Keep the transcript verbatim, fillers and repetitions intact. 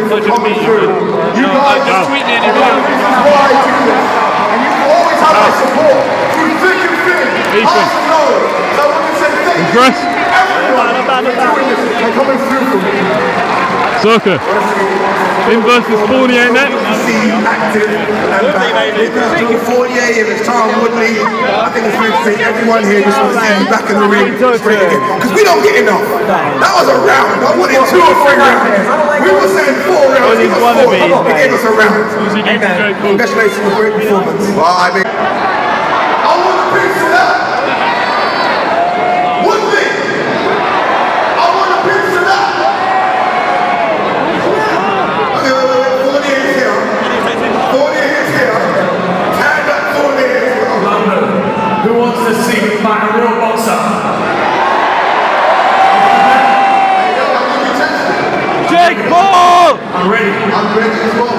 for coming through. You guys, just tweet me any this is why I do this. And you can always have my support through thick and thin. I know. So I want to say thank you to everyone for doing this and coming through for me. Zerkaa. Him versus forty-eight next. See you active and back. forty-eight here, it's Tom Woodley. I think it's fair to say everyone here just wants to see you back in the ring. Because we don't get enough. That was a round. I wanted two or three rounds. We were saying four rounds. He was four. He gave us a round. Congratulations on a great performance. Well, I mean, I want a piece of that. Woodley. I want a piece of that. Who wants to see me fight a real boxer? Jake Paul! I'm ready. I'm ready as well.